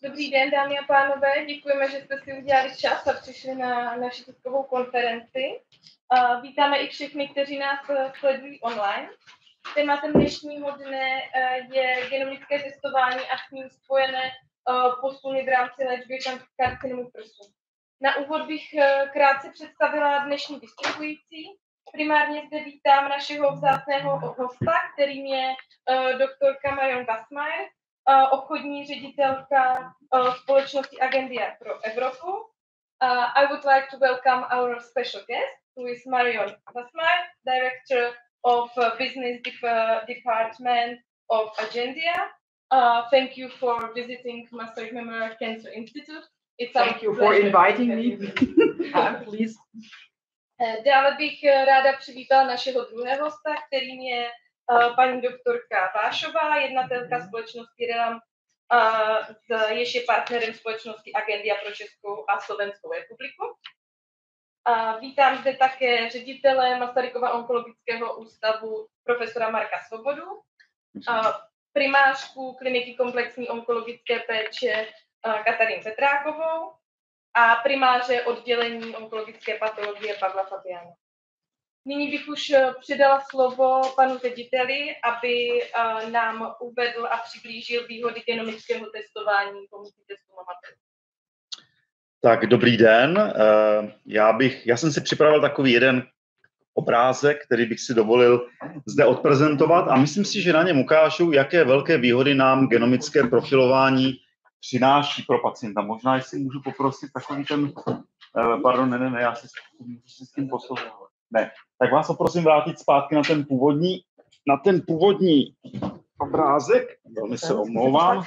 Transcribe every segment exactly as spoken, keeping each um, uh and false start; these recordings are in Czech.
Dobrý den, dámy a pánové, děkujeme, že jste si udělali čas a přišli na naši tiskovou konferenci. Vítáme i všechny, kteří nás sledují online. Tématem dnešního dne je genomické testování a s ním spojené posuny v rámci léčby karcinomu prsu. Na úvod bych krátce představila dnešní vystupující. Primárně zde vítám našeho vzácného hosta, kterým je doktorka Marion Gassmayer, obchodní ředitelka společnosti Agendia pro Evropu. Uh, I would like to welcome our special guest, who is Marion Gassmayer, Director of uh, Business Dep- Department of Agendia. Uh, thank you for visiting Maastricht Memorial Cancer Institute. It's thank you for inviting me. uh, please. Uh, dále bych ráda přivítala našeho druhého hosta, kterým je Uh, paní doktorka Vášová, jednatelka společnosti Relam, uh, jež je partnerem společnosti Agendia pro Českou a Slovenskou republiku. Uh, vítám zde také ředitele Masarykova onkologického ústavu profesora Marka Svobodu, uh, primářku kliniky komplexní onkologické péče uh, Katarínu Petrákovou a primáře oddělení onkologické patologie Pavla Fabiana. Nyní bych už předala slovo panu řediteli, aby uh, nám uvedl a přiblížil výhody genomického testování pomocí testu Mamatel. Tak dobrý den. Já, bych, já jsem si připravil takový jeden obrázek, který bych si dovolil zde odprezentovat a myslím si, že na něm ukážu, jaké velké výhody nám genomické profilování přináší pro pacienta. Možná, jestli můžu poprosit takový ten, pardon, ne, ne, ne, já si, si s tím poslouchám. Ne, tak vás poprosím vrátit zpátky na ten původní, na ten původní obrázek. Velmi se omlouvám.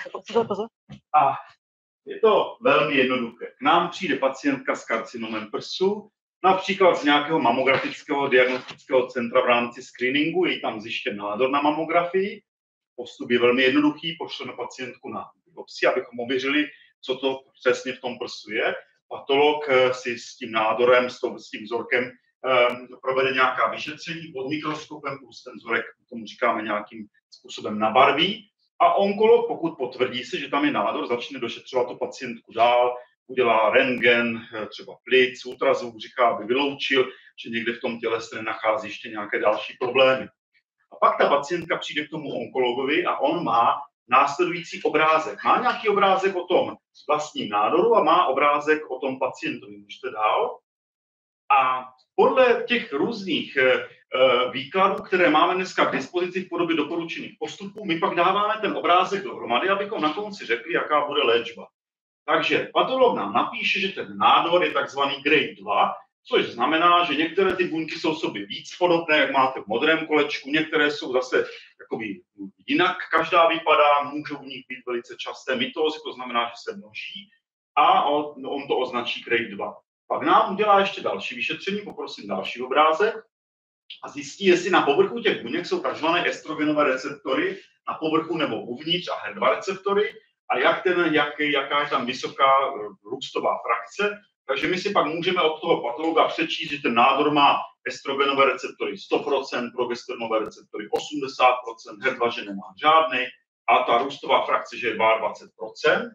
A je to velmi jednoduché. K nám přijde pacientka s karcinomem prsu, například z nějakého mamografického diagnostického centra v rámci screeningu, je tam zjištěn nádor na mamografii. Postup je velmi jednoduchý, pošleme pacientku na biopsii, abychom ověřili, co to přesně v tom prsu je. Patolog si s tím nádorem, s tím vzorkem provede nějaká vyšetření pod mikroskopem, plus ten vzorek, tomu říkáme nějakým způsobem nabarví. A onkolog, pokud potvrdí se, že tam je nádor, začne došetřovat tu pacientku dál, udělá rentgen, třeba plic, ultrazvuk břicha, aby vyloučil, že někde v tom těle se nenachází ještě nějaké další problémy. A pak ta pacientka přijde k tomu onkologovi a on má následující obrázek. Má nějaký obrázek o tom vlastním nádoru a má obrázek o tom pacientovi. Můžete dál. A podle těch různých uh, výkladů, které máme dneska k dispozici v podobě doporučených postupů, my pak dáváme ten obrázek dohromady, abychom na konci řekli, jaká bude léčba. Takže patolog nám napíše, že ten nádor je takzvaný grade dva, což znamená, že některé ty buňky jsou sobě víc podobné, jak máte v modrém kolečku, některé jsou zase jakoby jinak, každá vypadá, můžou v nich být velice časté mitózy, to znamená, že se množí, a on, on to označí grade dva. Pak nám udělá ještě další vyšetření, poprosím další obrázek, a zjistí, jestli na povrchu těch buněk jsou tzv. Estrogenové receptory, na povrchu nebo uvnitř a H E R dva receptory, a jak ten, jak, jaká je tam vysoká růstová frakce. Takže my si pak můžeme od toho patologa přečíst, že ten nádor má estrogenové receptory sto procent, progesteronové receptory osmdesát procent, H E R dva, že nemá žádný, a ta růstová frakce, že je dvacet dva procent.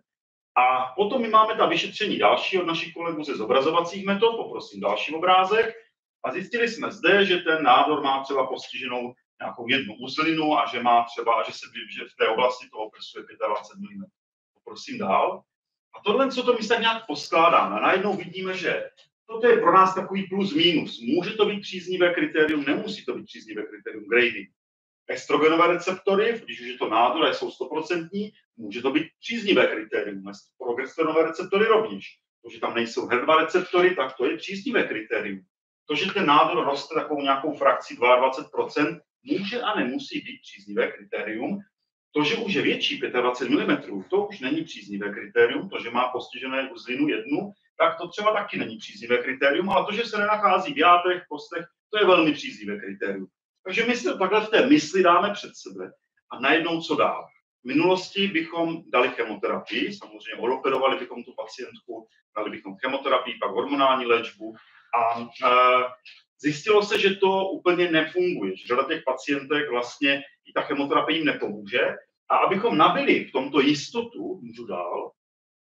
A potom my máme ta vyšetření další od našich kolegů ze zobrazovacích metod, poprosím další obrázek. A zjistili jsme zde, že ten nádor má třeba postiženou nějakou jednu uzlinu a že má třeba, že se že v té oblasti toho prsu je dvacet pět milimetrů. Poprosím dál. A tohle, co to my tak nějak poskládáme. A najednou vidíme, že toto je pro nás takový plus minus. Může to být příznivé kritérium, nemusí to být příznivé kritérium grading. Estrogenové receptory, když už je to nádor a jsou sto procent, může to být příznivé kritérium. Progesteronové receptory rovněž. To, že tam nejsou H E R dva receptory, tak to je příznivé kritérium. To, že ten nádor roste takovou nějakou frakcí dvacet dva procent, může a nemusí být příznivé kritérium. To, že už je větší dvacet pět milimetrů, to už není příznivé kritérium. To, že má postižené uzlinu jednu, tak to třeba taky není příznivé kritérium, ale to, že se nenachází v játrech, kostech, to je velmi příznivé kritérium. Takže my si to takhle v té mysli dáme před sebe a najednou co dál. V minulosti bychom dali chemoterapii, samozřejmě odoperovali bychom tu pacientku, dali bychom chemoterapii, pak hormonální léčbu a e, zjistilo se, že to úplně nefunguje, že řada těch pacientek vlastně i ta chemoterapie jim nepomůže. A abychom nabili v tomto jistotu, můžu dál,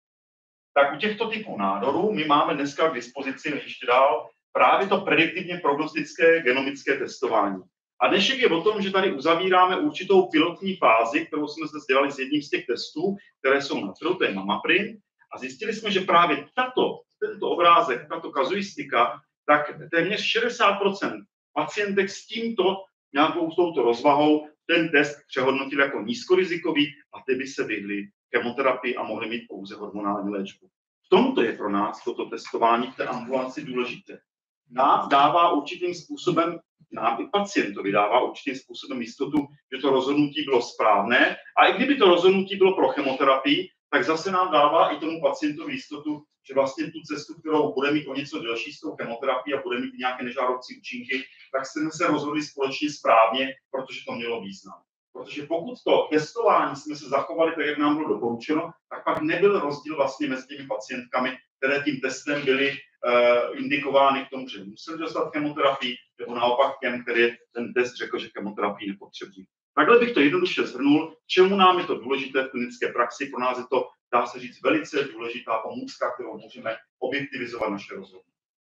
tak u těchto typů nádorů my máme dneska k dispozici ještě dál právě to prediktivně prognostické genomické testování. A dnešek je o tom, že tady uzavíráme určitou pilotní fázi, kterou jsme zde dělali s jedním z těch testů, které jsou na trhu, to je MamaPrint, a zjistili jsme, že právě tato, tento obrázek, tato kazuistika, tak téměř šedesát procent pacientek s tímto nějakou s touto rozvahou ten test přehodnotil jako nízkorizikový a ty by se vyhly chemoterapii a mohly mít pouze hormonální léčbu. V tomto je pro nás toto testování v té ambulanci důležité. Nám dává určitým způsobem, nám i pacientovi dává určitým způsobem jistotu, že to rozhodnutí bylo správné a i kdyby to rozhodnutí bylo pro chemoterapii, tak zase nám dává i tomu pacientovi jistotu, že vlastně tu cestu, kterou bude mít o něco delší s tou chemoterapií a bude mít nějaké nežádoucí účinky, tak jsme se rozhodli společně správně, protože to mělo význam. Protože pokud to testování jsme se zachovali tak, jak nám bylo doporučeno, tak pak nebyl rozdíl vlastně mezi těmi pacientkami, které tím testem byly uh, indikovány k tomu, že museli dostat chemoterapii, nebo naopak těm, který ten test řekl, že chemoterapii nepotřebují. Takhle bych to jednoduše shrnul, k čemu nám je to důležité v klinické praxi. Pro nás je to, dá se říct, velice důležitá pomůcka, kterou můžeme objektivizovat naše rozhodnutí.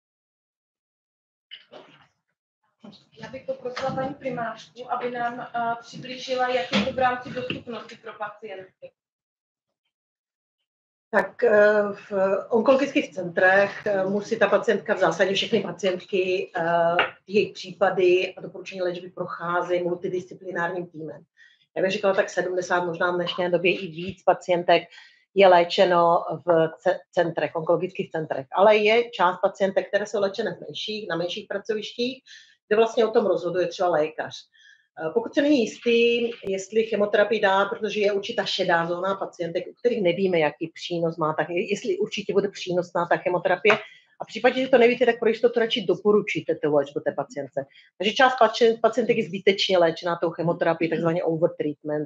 Já bych poprosila paní primářku, aby nám uh, přiblížila, jak je to v rámci dostupnosti pro pacienty. Tak v onkologických centrech musí ta pacientka, v zásadě všechny pacientky, jejich případy a doporučení léčby procházejí multidisciplinárním týmem. Já bych říkala tak sedmdesát, možná v dnešní době i víc pacientek je léčeno v centrech, onkologických centrech. Ale je část pacientek, které jsou léčené v menších, na menších pracovištích, kde vlastně o tom rozhoduje třeba lékař. Pokud se není jistý, jestli chemoterapii dá, protože je určitá šedá zóna pacientek, u kterých nevíme, jaký přínos má, tak jestli určitě bude přínosná ta chemoterapie. A v případě, že to nevíte, tak pro jistotu radši doporučíte tu léčbu té pacientce. Takže část pacientek je zbytečně léčená tou chemoterapií, takzvaně overtreatment,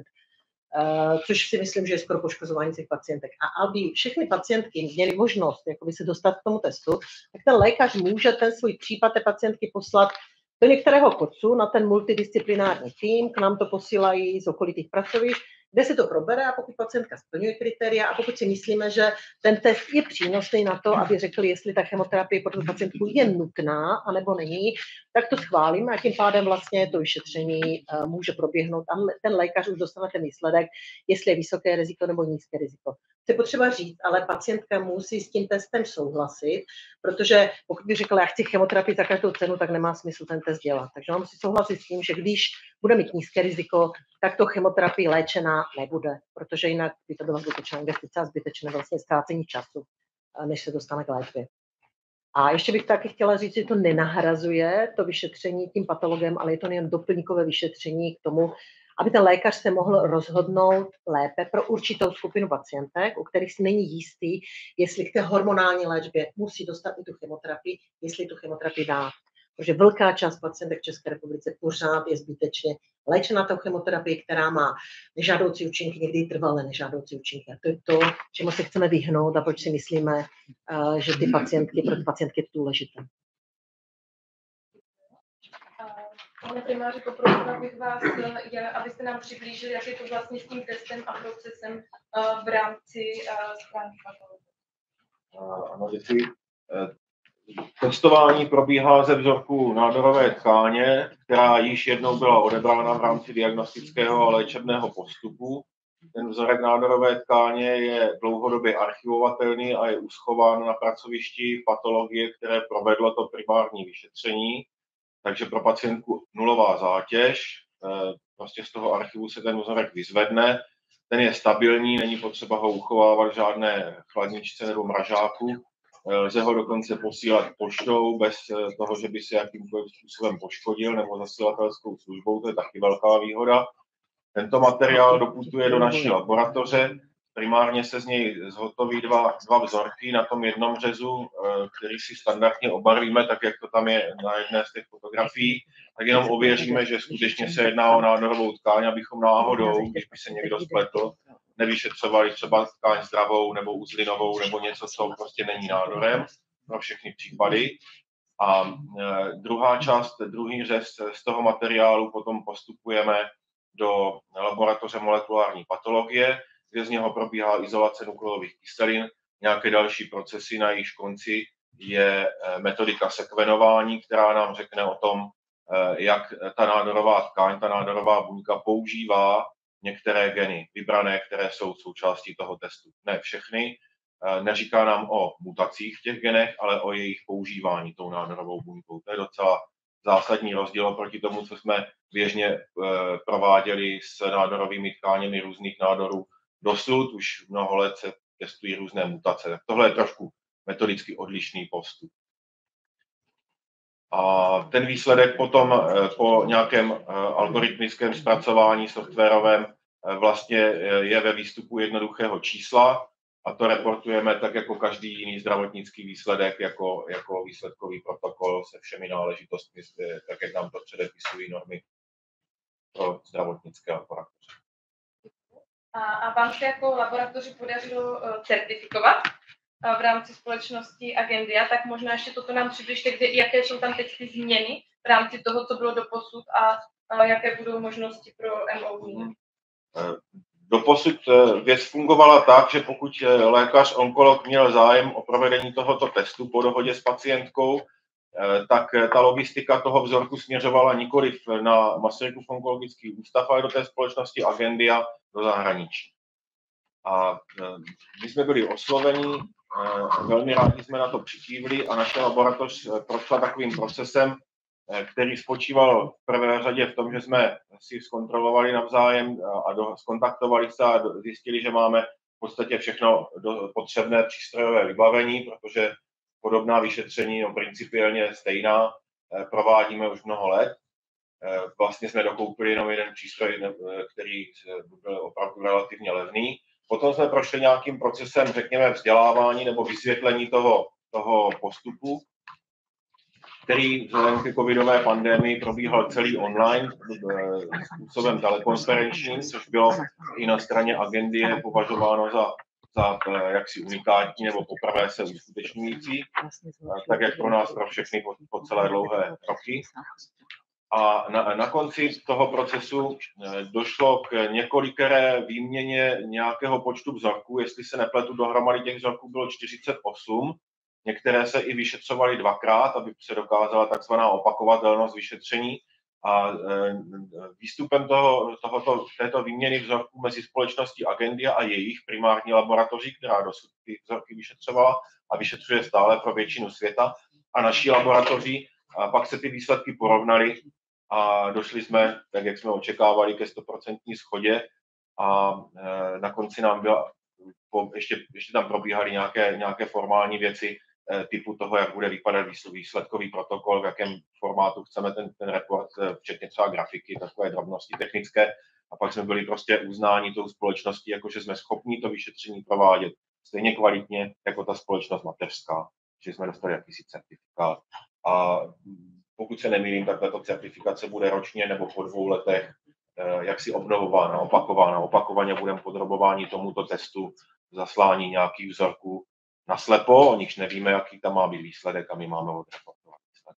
což si myslím, že je skoro poškozování těch pacientek. A aby všechny pacientky měly možnost jakoby se dostat k tomu testu, tak ten lékař může ten svůj případ té pacientky poslat do některého kocu na ten multidisciplinární tým, k nám to posílají z okolitých pracovišť, kde se to probere a pokud pacientka splňuje kritéria a pokud si myslíme, že ten test je přínosný na to, aby řekli, jestli ta chemoterapie pro tu pacientku je nutná anebo není, tak to schválíme a tím pádem vlastně to vyšetření uh, může proběhnout a ten lékař už dostane ten výsledek, jestli je vysoké riziko nebo nízké riziko. To je potřeba říct, ale pacientka musí s tím testem souhlasit, protože pokud by řekla, já chci chemoterapii za každou cenu, tak nemá smysl ten test dělat. Takže on musí souhlasit s tím, že když bude mít nízké riziko, tak to chemoterapii léčená nebude, protože jinak by to byla zbytečná investice a zbytečné vlastně ztrácení času, než se dostane k léčbě. A ještě bych taky chtěla říct, že to nenahrazuje to vyšetření tím patologem, ale je to jen doplňkové vyšetření k tomu, aby ten lékař se mohl rozhodnout lépe pro určitou skupinu pacientek, u kterých si není jistý, jestli k té hormonální léčbě musí dostat i tu chemoterapii, jestli tu chemoterapii dá. Protože velká část pacientek v České republice pořád je zbytečně léčena tou chemoterapii, která má nežádoucí účinky, někdy i trvalé nežádoucí účinky. A to je to, čemu se chceme vyhnout a proč si myslíme, že ty pacientky, pro ty pacientky je to důležité. Pane primáři, poprosila bych vás, abyste nám přiblížili, jak je to vlastně s tím testem a procesem v rámci stránky patologie. Ano, děkuji. Testování probíhá ze vzorku nádorové tkáně, která již jednou byla odebrána v rámci diagnostického a léčebného postupu. Ten vzorek nádorové tkáně je dlouhodobě archivovatelný a je uschován na pracovišti patologie, které provedlo to primární vyšetření. Takže pro pacientku nulová zátěž, prostě z toho archivu se ten vzorek vyzvedne, ten je stabilní, není potřeba ho uchovávat v žádné chladničce nebo mražáku, lze ho dokonce posílat poštou bez toho, že by se jakýmkoliv způsobem poškodil nebo zasilatelskou službou, to je taky velká výhoda. Tento materiál doputuje do naší laboratoře, primárně se z něj zhotoví dva, dva vzorky na tom jednom řezu, který si standardně obarvíme, tak jak to tam je na jedné z těch fotografií, tak jenom ověříme, že skutečně se jedná o nádorovou tkáň, abychom náhodou, když by se někdo spletl, nevyšetřovali třeba tkáň zdravou nebo uzlinovou nebo něco, co prostě není nádorem pro všechny případy. A e, druhá část, druhý řez z toho materiálu potom postupujeme do laboratoře molekulární patologie, kde z něho probíhá izolace nukleových kyselin nějaké další procesy, na jejichž konci je metodika sekvenování, která nám řekne o tom, jak ta nádorová tkáň, ta nádorová buňka používá některé geny vybrané, které jsou součástí toho testu. Ne všechny, neříká nám o mutacích v těch genech, ale o jejich používání tou nádorovou buňkou. To je docela zásadní rozdíl oproti tomu, co jsme běžně prováděli s nádorovými tkáněmi různých nádorů. Dosud už mnoho let se testují různé mutace. Tak tohle je trošku metodicky odlišný postup. A ten výsledek potom po nějakém algoritmickém zpracování softwarovém vlastně je ve výstupu jednoduchého čísla a to reportujeme tak jako každý jiný zdravotnický výsledek, jako, jako výsledkový protokol se všemi náležitostmi, tak jak nám to předepisují normy pro zdravotnické laboratoře. A, a vám se jako laboratoři podařilo certifikovat v rámci společnosti Agendia, tak možná ještě toto nám přibližte, kde, jaké jsou tam teď ty změny v rámci toho, co bylo doposud a, a jaké budou možnosti pro M O V. Doposud věc fungovala tak, že pokud lékař, onkolog měl zájem o provedení tohoto testu po dohodě s pacientkou, tak ta logistika toho vzorku směřovala nikoliv na Masarykův onkologický ústav, ale do té společnosti Agendia do zahraničí. A my jsme byli osloveni, velmi rádi jsme na to přikývli a naše laboratoř prošla takovým procesem, který spočíval v prvé řadě v tom, že jsme si zkontrolovali navzájem a do, zkontaktovali se a zjistili, že máme v podstatě všechno do, potřebné přístrojové vybavení, protože podobná vyšetření, no, principiálně stejná, provádíme už mnoho let. Vlastně jsme dokoupili jenom jeden přístroj, který byl opravdu relativně levný. Potom jsme prošli nějakým procesem, řekněme, vzdělávání nebo vysvětlení toho, toho postupu, který vzhledem ke covidové pandemii probíhal celý online způsobem telekonferenčním, což bylo i na straně Agendie považováno za, za jaksi unikátní nebo poprvé se uskutečňující, tak jak pro nás, pro všechny po, po celé dlouhé roky. A na, na konci toho procesu došlo k několikeré výměně nějakého počtu vzorků, jestli se nepletu, dohromady těch vzorků bylo čtyřicet osm. Některé se i vyšetřovaly dvakrát, aby se dokázala takzvaná opakovatelnost vyšetření. A výstupem toho, tohoto, této výměny vzorků mezi společností Agendia a jejich primární laboratoří, která dosud ty vzorky vyšetřovala a vyšetřuje stále pro většinu světa, a naší laboratoří, a pak se ty výsledky porovnaly a došli jsme, tak jak jsme očekávali, ke stoprocentní shodě a na konci nám byla, ještě, ještě tam probíhaly nějaké, nějaké formální věci, typu toho, jak bude vypadat výsledkový protokol, v jakém formátu chceme ten, ten report, včetně třeba grafiky, takové drobnosti technické. A pak jsme byli prostě uznáni tou společností, jakože jsme schopni to vyšetření provádět stejně kvalitně jako ta společnost mateřská, že jsme dostali jakýsi certifikát. A pokud se nemýlím, tak tato certifikace bude ročně nebo po dvou letech jaksi obnovována, opakována. Opakovaně budeme podrobováni tomuto testu, zaslání nějakých vzorků naslepo, o nichž nevíme, jaký tam má být výsledek a my máme odreportovat výsledek.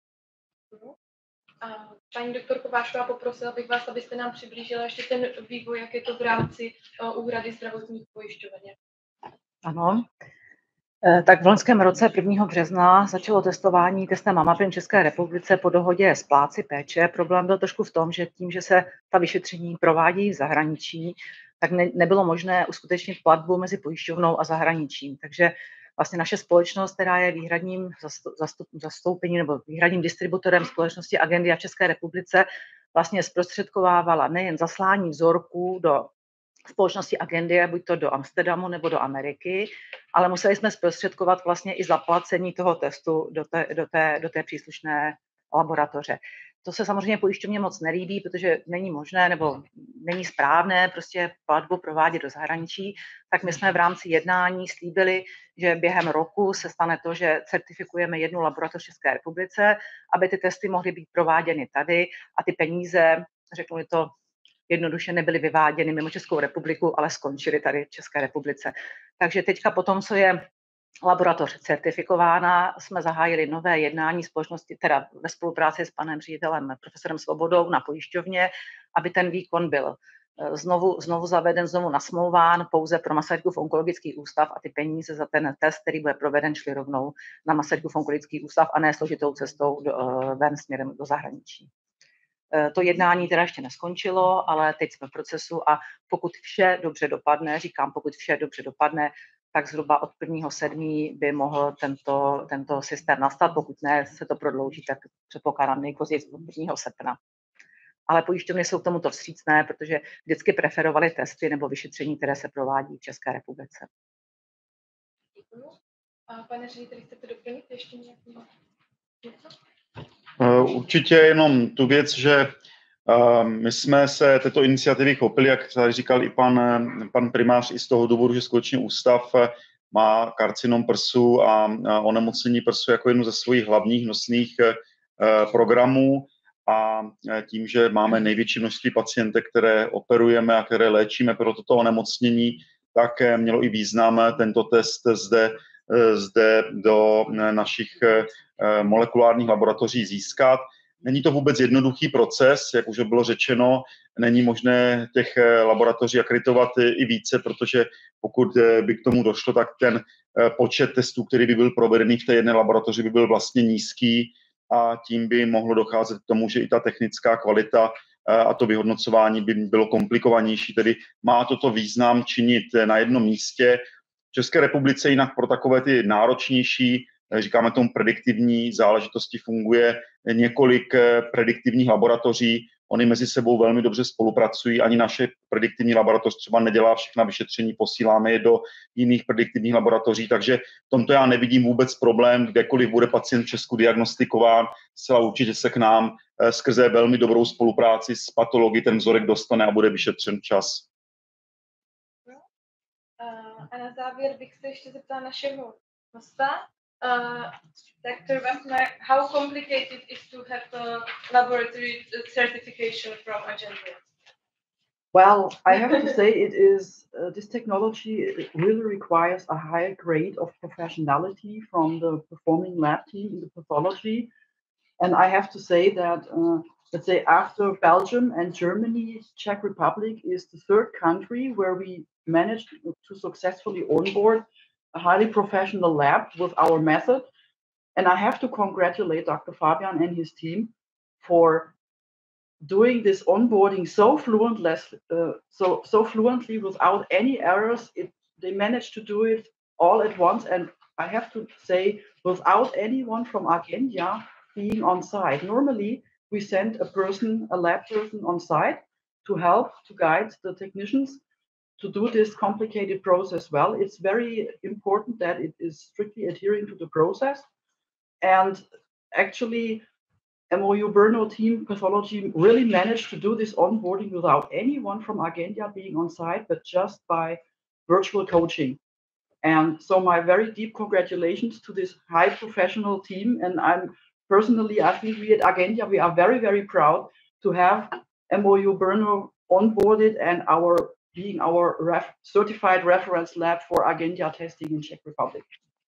Paní doktorko Vášová, poprosila bych vás, abyste nám přiblížila ještě ten vývoj, jak je to v rámci úhrady zdravotních pojišťoven. Ano. Tak v loňském roce prvního března začalo testování testem Mamaprim v České republice po dohodě s plátci péče. Problém byl trošku v tom, že tím, že se ta vyšetření provádí v zahraničí, tak ne, nebylo možné uskutečnit platbu mezi pojišťovnou a zahraničím. Takže vlastně naše společnost, která je výhradním zastup, zastoupením nebo výhradním distributorem společnosti Agendia v České republice, vlastně zprostředkovávala nejen zaslání vzorků do společnosti Agendia, buď to do Amsterdamu nebo do Ameriky, ale museli jsme zprostředkovat vlastně i zaplacení toho testu do té, do té, do té příslušné laboratoře. To se samozřejmě pojišťovně moc nelíbí, protože není možné nebo není správné prostě platbu provádět do zahraničí, tak my jsme v rámci jednání slíbili, že během roku se stane to, že certifikujeme jednu laboratoř v České republice, aby ty testy mohly být prováděny tady a ty peníze, řeknu to jednoduše, nebyly vyváděny mimo Českou republiku, ale skončily tady v České republice. Takže teďka po tom, co je laboratoř certifikována, jsme zahájili nové jednání společnosti, teda ve spolupráci s panem ředitelem profesorem Svobodou na pojišťovně, aby ten výkon byl znovu, znovu zaveden, znovu nasmlouván pouze pro Masarykův onkologický ústav a ty peníze za ten test, který bude proveden, šly rovnou na Masarykův onkologický ústav a ne složitou cestou do, ven směrem do zahraničí. To jednání teda ještě neskončilo, ale teď jsme v procesu a pokud vše dobře dopadne, říkám, pokud vše dobře dopadne, tak zhruba od prvního sedmého by mohl tento, tento systém nastat, pokud ne, se to prodlouží, tak předpokládám nejpozději od prvního srpna. Ale pojišťovny jsou k tomuto vstřícné, protože vždycky preferovaly testy nebo vyšetření, které se provádí v České republice. Děkuji. A pane řediteli, chcete doplnit ještě nějaký něco? Určitě jenom tu věc, že my jsme se této iniciativy chopili, jak tady říkal i pan, pan primář, i z toho důvodu, že skutečně ústav má karcinom prsu a onemocnění prsu jako jednu ze svých hlavních nosných programů a tím, že máme největší množství pacientek, které operujeme a které léčíme pro toto onemocnění, tak mělo i význam tento test zde, zde do našich molekulárních laboratoří získat. Není to vůbec jednoduchý proces, jak už bylo řečeno, není možné těch laboratoří akreditovat i více, protože pokud by k tomu došlo, tak ten počet testů, který by byl provedený v té jedné laboratoři, by byl vlastně nízký a tím by mohlo docházet k tomu, že i ta technická kvalita a to vyhodnocování by bylo komplikovanější. Tedy má toto význam činit na jednom místě. V České republice jinak pro takové ty náročnější, říkáme tomu prediktivní záležitosti, funguje několik prediktivních laboratoří. Oni mezi sebou velmi dobře spolupracují. Ani naše prediktivní laboratoř třeba nedělá všechna vyšetření, posíláme je do jiných prediktivních laboratoří, takže v tomto já nevidím vůbec problém, kdekoliv bude pacient v Česku diagnostikován, zcela určitě se k nám skrze velmi dobrou spolupráci s patology ten vzorek dostane a bude vyšetřen včas. A na závěr bych se ještě zeptala našeho hosta. Uh, Doctor Westner, how complicated is to have a laboratory certification from Agendia? Well, I have to say it is, uh, this technology really requires a higher grade of professionality from the performing lab team in the pathology. And I have to say that, uh, let's say after Belgium and Germany, Czech Republic is the third country where we managed to successfully onboard a highly professional lab with our method. And I have to congratulate Doctor Fabian and his team for doing this onboarding so fluentless, uh, so so fluently without any errors. It, they managed to do it all at once, and I have to say, without anyone from Argentia being on site. Normally, we send a person, a lab person on site to help, to guide the technicians to do this complicated process well. It's very important that it is strictly adhering to the process. And actually, M O U Brno team pathology really managed to do this onboarding without anyone from Argentia being on site, but just by virtual coaching. And so my very deep congratulations to this high professional team. And I'm personally, I think we at Argentia, we are very, very proud to have M O U Brno onboarded and our being our ref, certified reference lab for Argentia testing in Czech Republic.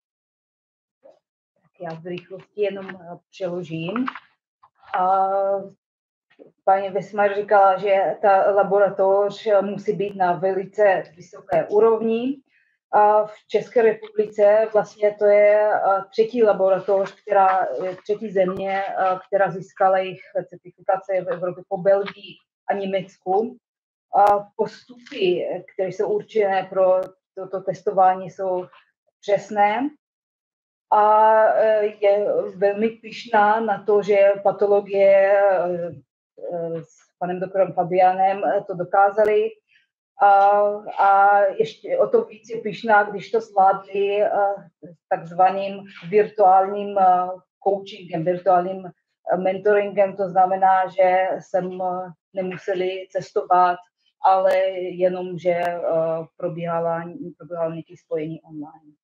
Já v rychlosti jenom přeložím. A paní Westner říkala, že ta laboratoř musí být na velice vysoké úrovni. A v České republice vlastně to je třetí laboratoř, která, třetí země, která získala jejich certifikace v Evropě po Belgii a Německu. A postupy, které jsou určené pro toto testování, jsou přesné. A je velmi pyšná na to, že patologie s panem doktorem Fabianem to dokázali. A, a ještě o to víc je pyšná, když to zvládli takzvaným virtuálním coachingem, virtuálním mentoringem. To znamená, že jsem nemuseli cestovat, ale jenom, že probíhala, probíhalo nějaké spojení online.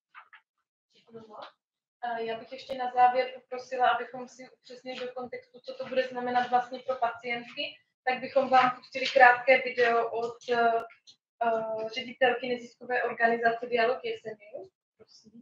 Já bych ještě na závěr poprosila, abychom si upřesnili do kontextu, co to bude znamenat vlastně pro pacientky, tak bychom vám pustili krátké video od uh, ředitelky neziskové organizace Dialog Jesenius. Prosím.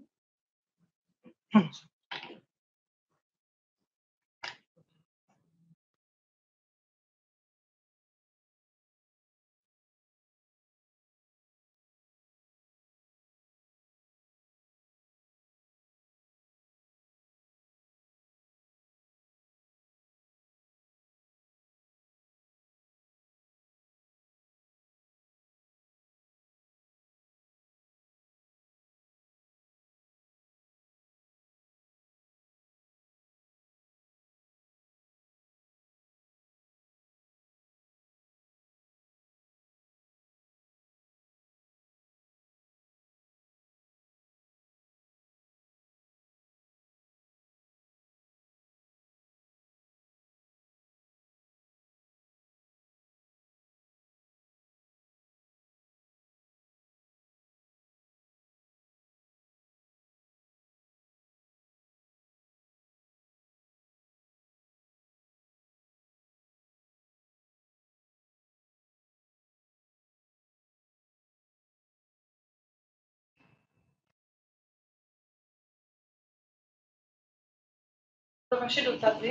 pro vaše dotazy.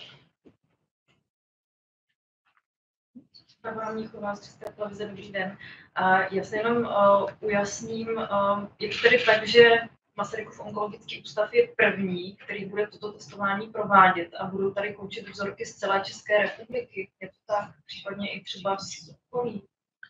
Barbara Mnichová z České televize, dobrý den. A já se jenom uh, ujasním, uh, je to tedy tak, že Masarykův onkologický ústav je první, který bude toto testování provádět a budou tady koučit vzorky z celé České republiky. Je to tak? Případně i třeba z okolí.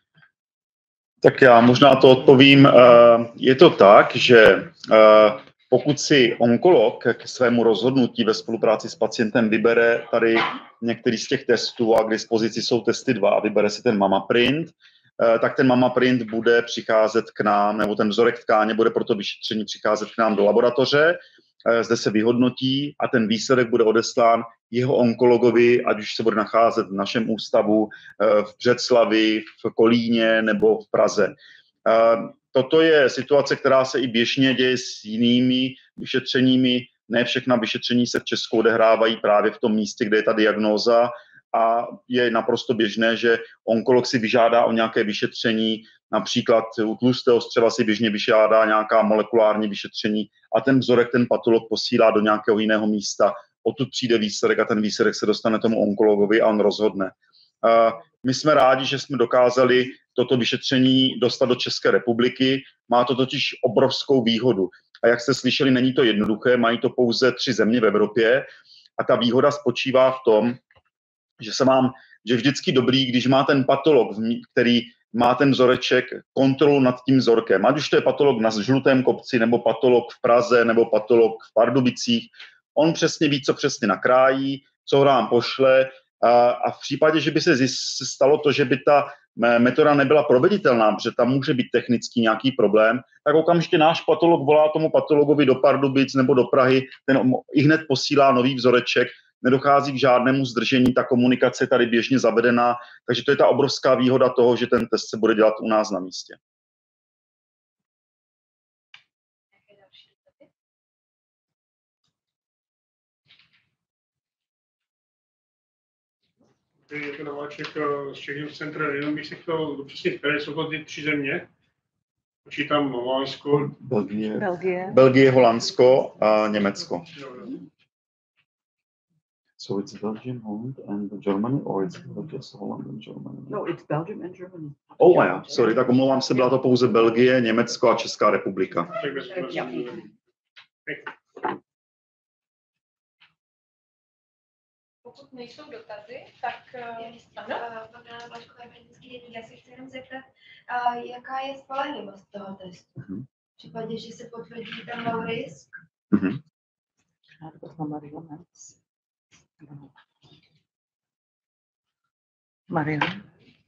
Tak já možná to odpovím. Je to tak, že pokud si onkolog k svému rozhodnutí ve spolupráci s pacientem vybere tady některý z těch testů a k dispozici jsou testy dva a vybere si ten MammaPrint, tak ten MammaPrint bude přicházet k nám, nebo ten vzorek tkáně bude pro to vyšetření přicházet k nám do laboratoře, zde se vyhodnotí a ten výsledek bude odeslán jeho onkologovi, ať už se bude nacházet v našem ústavu, v Břeclavi, v Kolíně nebo v Praze. Toto je situace, která se i běžně děje s jinými vyšetřeními. Ne všechna vyšetření se v Česku odehrávají právě v tom místě, kde je ta diagnóza a je naprosto běžné, že onkolog si vyžádá o nějaké vyšetření, například u tlustého střeva si běžně vyžádá nějaká molekulární vyšetření a ten vzorek ten patolog posílá do nějakého jiného místa. Odtud přijde výsledek a ten výsledek se dostane tomu onkologovi a on rozhodne. My jsme rádi, že jsme dokázali toto vyšetření dostat do České republiky. Má to totiž obrovskou výhodu. A jak jste slyšeli, není to jednoduché, mají to pouze tři země v Evropě a ta výhoda spočívá v tom, že se vám, že vždycky dobrý, když má ten patolog, který má ten vzoreček, kontrolu nad tím vzorkem. Ať už to je patolog na Žlutém kopci, nebo patolog v Praze, nebo patolog v Pardubicích. On přesně ví, co přesně nakrájí, co nám pošle a, a v případě, že by se stalo to, že by ta metoda nebyla proveditelná, protože tam může být technický nějaký problém, tak okamžitě náš patolog volá tomu patologovi do Pardubic nebo do Prahy, ten i hned posílá nový vzoreček, nedochází k žádnému zdržení, ta komunikace je tady běžně zavedená, takže to je ta obrovská výhoda toho, že ten test se bude dělat u nás na místě. Je to Nováček z Czech News Center, jenom bych se chtěl dopřesnit, které jsou to ty tři země. Počítám Holandsko, Belgie, Belgie. Belgie, Holandsko a Německo. So it's Belgium, Holland, and Germany, or it's just Holland and Germany? No, it's Belgium and Germany. Oh, ja, sorry, tak omlouvám se, byla to pouze Belgie, Německo a Česká republika. Pokud nejsou dotazy, tak ano. Já se chci jenom zeptat, jaká je spolehlivost toho testu? Uh-huh. V případě, že se potvrdí ten low risk? Uh-huh. Marian.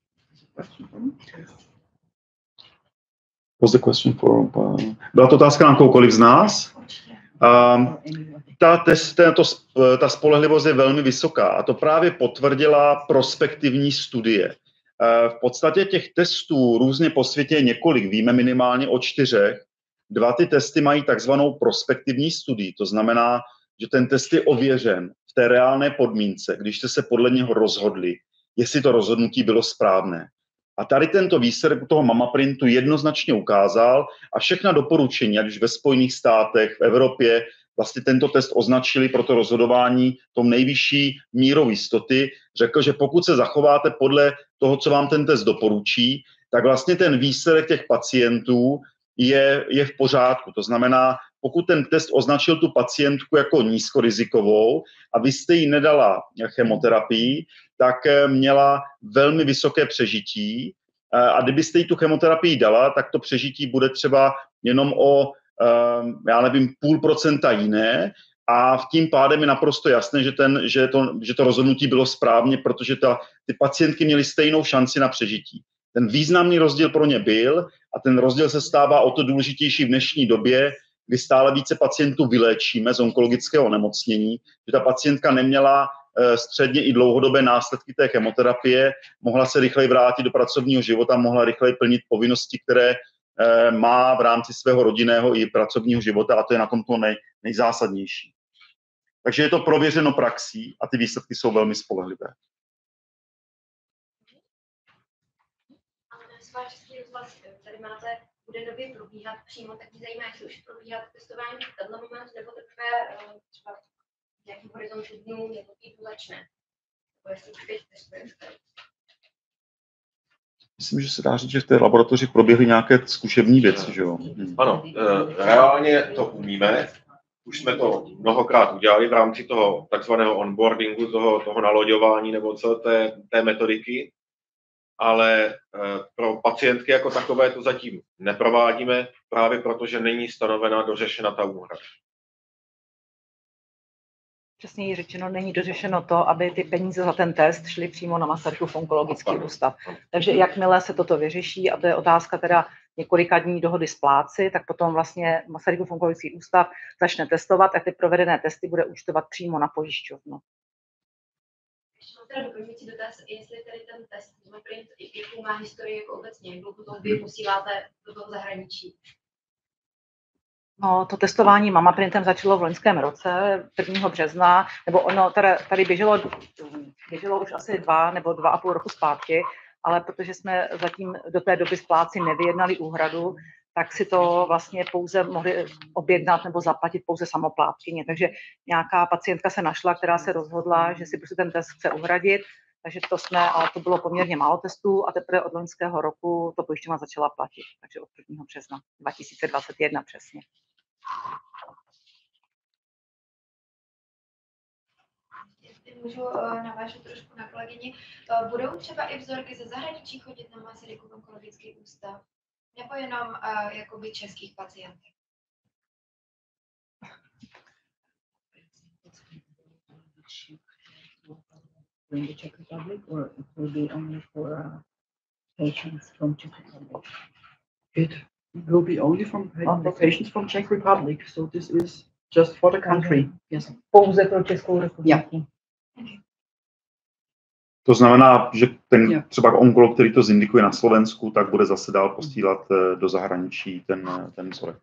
Was the question for, uh, byla to otázka na koukoliv z nás? Um, ta, test, to, ta spolehlivost je velmi vysoká a to právě potvrdila prospektivní studie. Uh, v podstatě těch testů různě po světě je několik, víme minimálně o čtyřech. Dva ty testy mají takzvanou prospektivní studii, to znamená, že ten test je ověřen v té reálné podmínce, když jste se podle něho rozhodli, jestli to rozhodnutí bylo správné. A tady tento výsledek toho MammaPrintu jednoznačně ukázal a všechna doporučení, ať už ve Spojených státech, v Evropě, vlastně tento test označili pro to rozhodování tom nejvyšší mírou jistoty. Řekl, že pokud se zachováte podle toho, co vám ten test doporučí, tak vlastně ten výsledek těch pacientů je, je v pořádku. To znamená, pokud ten test označil tu pacientku jako nízkorizikovou a vy jste jí nedala chemoterapii, tak měla velmi vysoké přežití a kdybyste jí tu chemoterapii dala, tak to přežití bude třeba jenom o, já nevím, půl procenta jiné a v tím pádem je naprosto jasné, že, ten, že, to, že to rozhodnutí bylo správně, protože ta, ty pacientky měly stejnou šanci na přežití. Ten významný rozdíl pro ně byl a ten rozdíl se stává o to důležitější v dnešní době, kdy stále více pacientů vyléčíme z onkologického onemocnění, že ta pacientka neměla středně i dlouhodobé následky té chemoterapie, mohla se rychleji vrátit do pracovního života, mohla rychleji plnit povinnosti, které má v rámci svého rodinného i pracovního života a to je na tom to nej, nejzásadnější. Takže je to prověřeno praxí a ty výsledky jsou velmi spolehlivé. Tady máte, bude nově probíhat přímo, tak mě zajímá, jestli už probíhat testování v tenhle moment, nebo teprve třeba nějaký horizontu dnů nebo týdnu začne? Nebo jestli už teď testujete? Myslím, že se dá říct, že v té laboratoři proběhly nějaké zkušební věci, že jo? Hmm. Ano, reálně to umíme. Už jsme to mnohokrát udělali v rámci toho takzvaného onboardingu, toho, toho naloďování nebo co té, té metodiky, ale pro pacientky jako takové to zatím neprovádíme, právě protože není stanovena, dořešena ta úhrada. Přesněji řečeno, není dořešeno to, aby ty peníze za ten test šly přímo na Masarykův onkologický ústav. Takže jakmile se toto vyřeší, a to je otázka teda několika dní dohody s plátci, tak potom vlastně Masarykův onkologický ústav začne testovat a ty provedené testy bude účtovat přímo na pojišťovnu. Ještě mám teda doplňující dotaz, jestli tady ten test, jakou má historii jako obecně, jak dlouho to vy posíláte do toho zahraničí? No, to testování MammaPrintem začalo v loňském roce, prvního března, nebo ono tady, tady běželo, běželo už asi dva nebo dva a půl roku zpátky, ale protože jsme zatím do té doby spláci nevyjednali úhradu, tak si to vlastně pouze mohli objednat nebo zaplatit pouze samoplátkyně. Takže nějaká pacientka se našla, která se rozhodla, že si prostě ten test chce uhradit, takže to jsme, ale to bylo poměrně málo testů a teprve od loňského roku to pojišťovna začala platit, takže od prvního března dva tisíce dvacet jedna přesně. Jestli můžu navážet trošku na kolegyni, budou třeba i vzorky ze zahraničí chodit na Masarykův onkologický ústav? Nebo jenom uh, jakoby českých pacientů? In the Czech Republic, or it will be only for uh, patients from Czech Republic? It will be only from pa- patients from Czech Republic, so this is just for the country. Yes. Pouze pro Českou republiku. To znamená, že ten třeba onkolog, který to zindikuje na Slovensku, tak bude zase dál posílat do zahraničí ten, ten vzorek.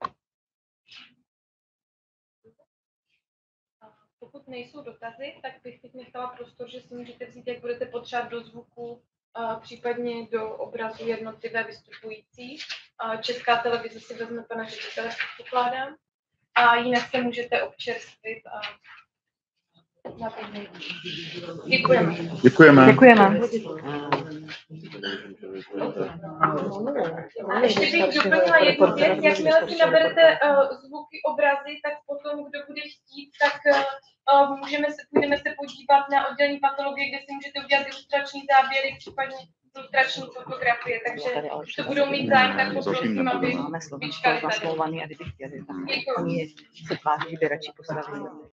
Pokud nejsou dotazy, tak bych teď nechala prostor, že si můžete vzít, jak budete potřebovat do zvuku, případně do obrazu jednotlivé vystupující. Česká televize si vezme pana ředitele, předpokládám. A jinak se můžete občerstvit a Děkujeme. Děkujeme. Děkujeme. A ještě bych doplnila jednu věc, jakmile si naberete uh, zvuky, obrazy, tak potom, kdo bude chtít, tak uh, můžeme se, půjdeme se podívat na oddělení patologie, kde si můžete udělat ilustrační záběry, případně ilustrační fotografie, takže když to budou mít zájem, tak poprosím, aby máme Slovensko nasmlouvaný a kdyby chtěli, tak oni se tváří, že by radši postavili.